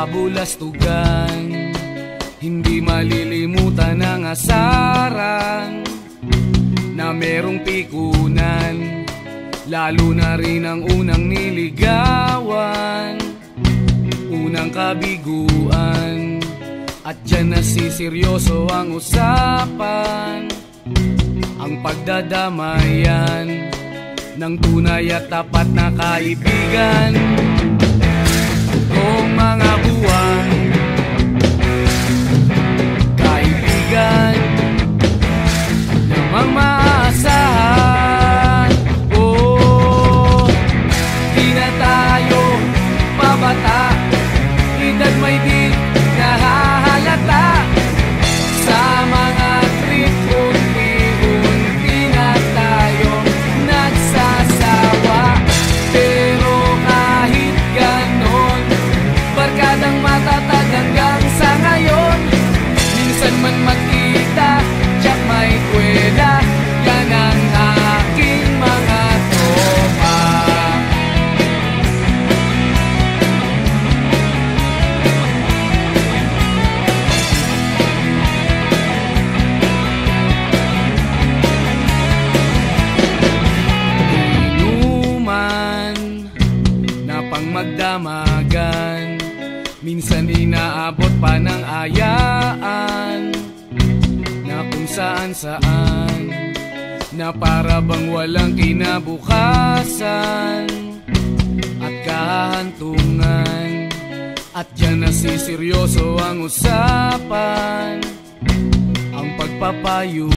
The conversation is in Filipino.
kabulastugan. Hindi malilimutan ang asaran na merong pikunan, lalo na rin ang unang niligawan, unang kabiguan. At dyan nasiseryoso ang usapan, ang pagdadamayan ng tunay at tapat na kaibigan. Kung mga buwan, kaibigan namang maaasahan. Oh, di na tayo pabata, edad may di nahahalata. Sa mga trip, unti-unti na tayong nagsasawa. Pero kahit ganon, barkadang matatag hanggang sa ngayon. Minsan man magkita, tiyak may kwela, yan ang aking mga tropa. Inuman na pang magdamagan, minsan inaabot pa ng ayaan na kung saan-saan, na para bang walang kinabukasan at kahantungan. At dyan nasiseryoso ang usapan, ang pagpapayo